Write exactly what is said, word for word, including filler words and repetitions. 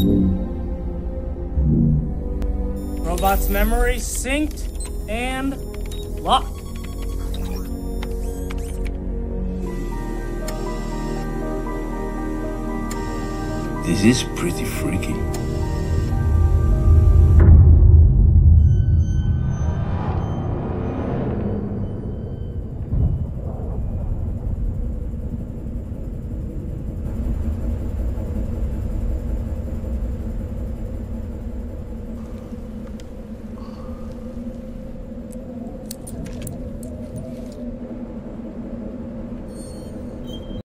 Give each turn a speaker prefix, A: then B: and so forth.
A: Robot's memory synced and locked.
B: This is pretty freaky.